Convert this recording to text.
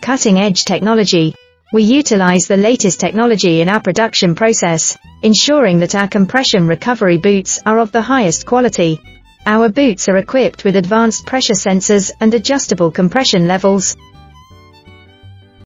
cutting-edge technology. We utilize the latest technology in our production process, ensuring that our compression recovery boots are of the highest quality. Our boots are equipped with advanced pressure sensors and adjustable compression levels,